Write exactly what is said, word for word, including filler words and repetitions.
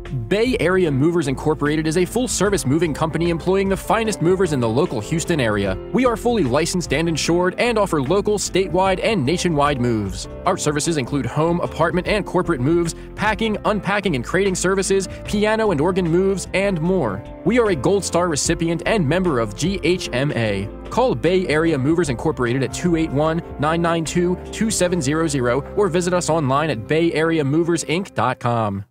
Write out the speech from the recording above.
Bay Area Movers Incorporated is a full-service moving company employing the finest movers in the local Houston area. We are fully licensed and insured and offer local, statewide, and nationwide moves. Our services include home, apartment, and corporate moves, packing, unpacking and crating services, piano and organ moves, and more. We are a Gold Star recipient and member of G H M A. Call Bay Area Movers Incorporated at two eight one, nine nine two, two seven zero zero or visit us online at bay area movers inc dot com.